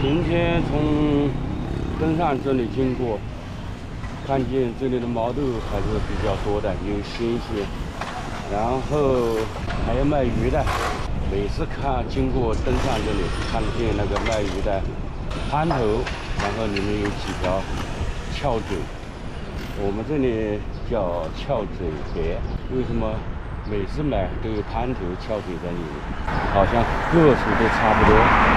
今天从登山这里经过，看见这里的毛豆还是比较多的，有新鲜，然后还有卖鱼的。每次经过登山这里，看见那个卖鱼的滩头，然后里面有几条翘嘴，我们这里叫翘嘴鳖。为什么？每次买都有滩头、翘嘴在里面，好像个数都差不多。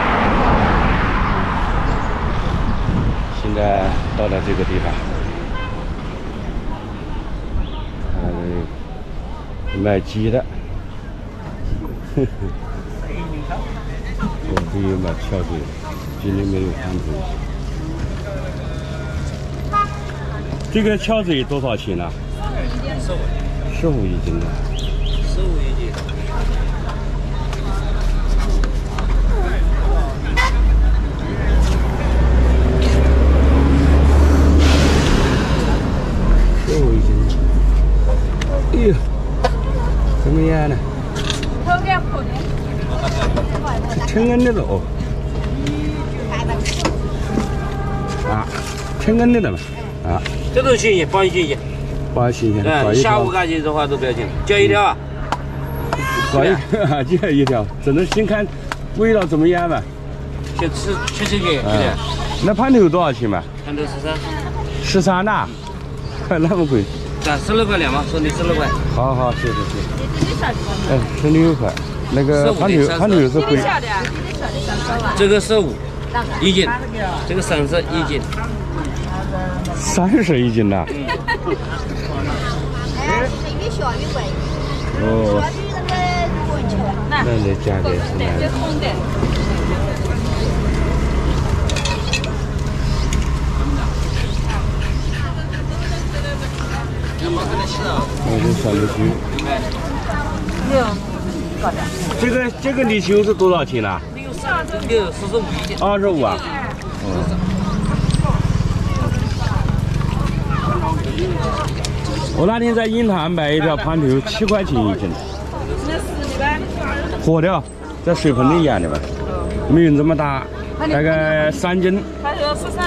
现在到了这个地方，卖鸡的，这里有卖翘嘴的，这里没有滩头。这个翘嘴多少钱呢？15一斤的。15一斤。15一斤。哎呦，怎么样呢？成恩的肉。啊，成恩的嘛。啊。 这都新鲜，保新鲜。 保新鲜。 嗯，下午感觉的话都不要紧，就一条啊。 就一条，只能先看味道怎么样吧。 先吃这个。 那盘头多少钱嘛？ 盘头 13呐，那么贵。 16块2嘛，收你16块。 好，谢谢。16块。那个盘头是贵。 这个15一斤，这个30一斤。 30一斤呐。 越小越贵。 哦。那这价格是哪的？这小绿须。这个泥鳅是多少钱呢 ？45一斤。 25啊？我那天在鹰潭买一条盘头7块钱一斤，活的，在水盆里养的吧，没有这么大，大概3斤。 盘头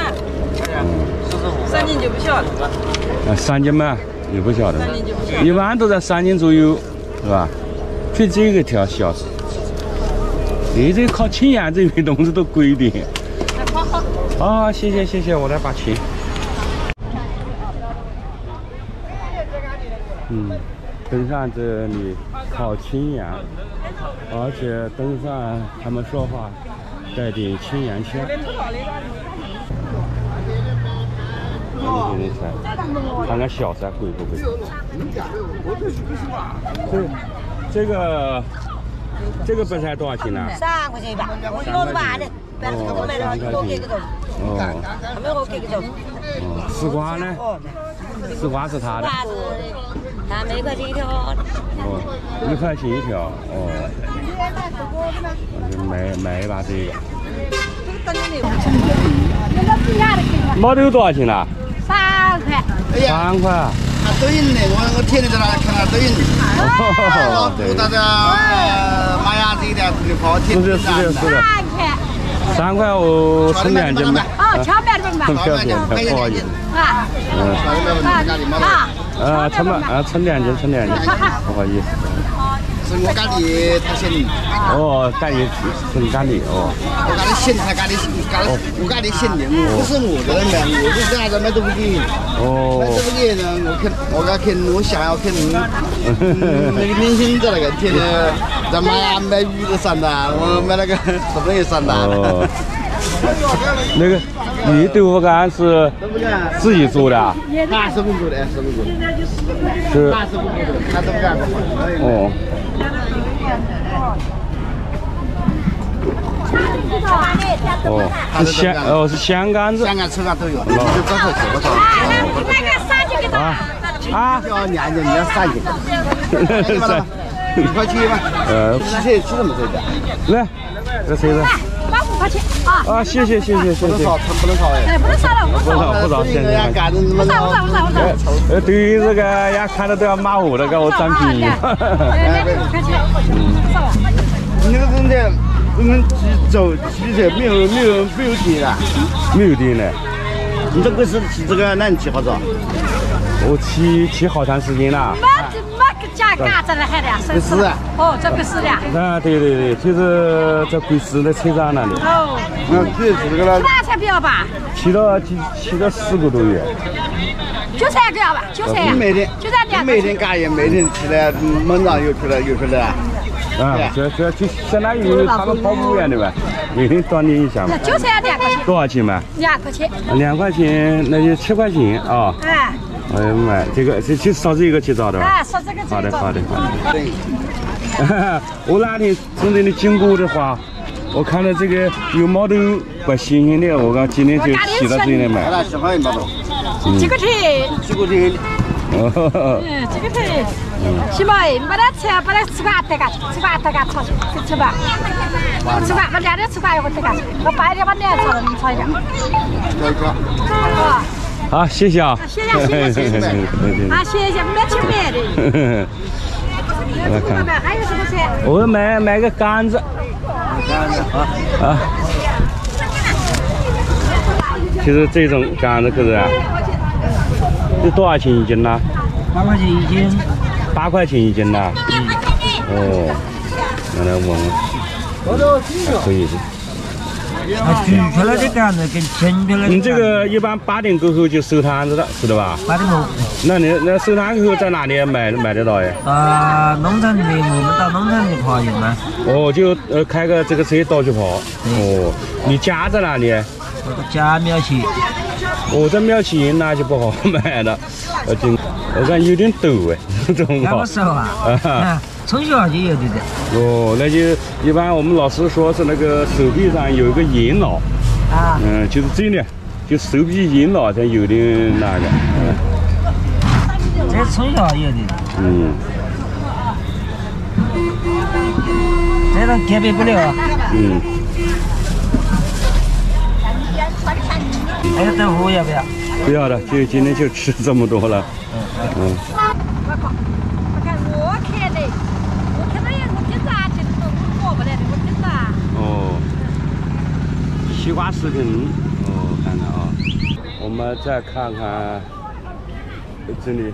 13。3斤就不晓得了。 3斤嘛，也不晓得，一般都在3斤左右，是吧？就这个条小，你这靠青阳这边东西都贵一点。好，谢谢，我来把钱。登山这里靠青阳，而且登山他们说话带点青阳腔。看看小山贵不贵？这个白菜多少钱呢 ？3块钱一把，我1个半的，但是我买了1给个钟。他们我给个钟。 丝瓜呢？丝瓜是他的。 他1块钱一条。 1块钱一条。买一把这个。毛豆多少钱呢 ？3块。 3块啊。 抖音的，我天天在那看他抖音。对。大家马牙这一点特别好，天天是的。3块我称2斤吧。 荞麦的吧。 不要紧，不好意思。称2斤，不好意思。 是我家里他姓。 家里姓家里我家里姓他家里我家里姓的，不是我的买，我是这样子买东西。买东西呢，我看我想要看那个明星在那个天天在买鱼的散的，我买那个什么也散的。 那个鱼豆腐干是自己做的？ 他师傅做的，师傅做的。 是。 他师傅做的，他豆腐干不好。 是香干子。 香干吃啥都有，就刚才吃过啊， 要2斤，你要3斤。1块钱吧。吃什么这个？ 来，这谁的 ？5块钱啊！ 谢谢。 不能少，不能少哎。 不能少了， 不少，现在。对于这个呀，看到都要骂我的，给我占便宜。 5块钱。 你这真的我们走汽车没有电了， 没有电了。 你这个是骑这个，那你骑好早？ 我骑好长时间了。 没个家嘎子了还的， 贵司啊？ 哦，这贵司的。 啊，对，就是在贵司的车站那里。 哦。 对，骑这个了。 那才不要吧？ 骑了4个多月。 就3个要吧？就3。 每天就3点。 每天嘎也每天起来门上又出来。 啊，这就相当于他们跑步一样的吧，每天锻炼一下嘛。 就3点块钱。 多少钱嘛 2块钱。 2块钱，那就7块钱啊。 哎。 哎呀妈，这就烧这个去找的吧？ 啊，烧这个。 好的。我那天从这里经过的话，我看到这个有毛豆不新鲜的，我刚今天就骑到这里买。 俺喜欢有毛豆。 几个腿？ 几个腿？ 这个腿。起码把它吃个8嘎，吃个8嘎炒吃吧。吃吧，我2天吃个1个8嘎，我白天把2炒了，你炒一点。 好，谢谢啊。 谢谢。啊，谢谢，没请买的。 来看， 还有什么菜？ 我买个杆子。啊。其实这种杆子可是啊，这多少钱一斤呢 ？8块钱一斤。 8块钱一斤呐。哦，拿来闻闻，还可以的。 锯出来的杆子跟切出来的。 你这个一般8点过后就收摊子了，是的吧 ？8点后。 那收摊后在哪里买得到呀？ 农场里面，我们到农场里跑有吗？ 哦，就开个这个车到处跑。哦，你家在哪里？ 我的家庙前。 我在庙前那就不好买了，我看有点陡哎，这种那不少啊。从小就有的。 哦，那就一般我们老师说是那个手臂上有一个眼脑。 啊。 就是这里，就手臂眼脑才有点那个。 这从小有的。这都改变不了。还有豆腐要不要？ 不要了，就今天就吃这么多了。哦，西瓜视频，看看啊，我们再看看这里，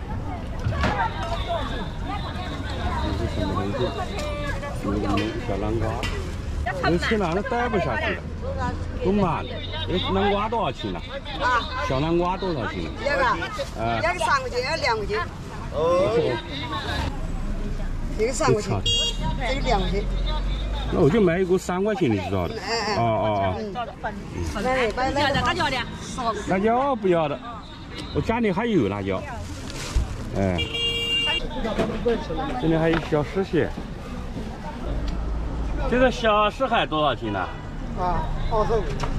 这是什么东西？小南瓜，我去哪都待不下去了，都满了。南瓜多少钱呢？小南瓜多少钱？ 一个3块钱，2块钱。 哦。 这个3块钱，这个2块钱。 那我就买一个3块钱的，知道的。辣椒不要的，我家里还有辣椒。这里还有小石蟹。这个小石海多少钱呢 ？25。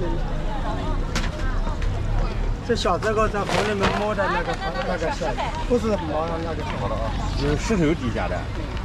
这小这个在河里面摸的那个蟹，不是毛上那个小的啊， 是石头底下的。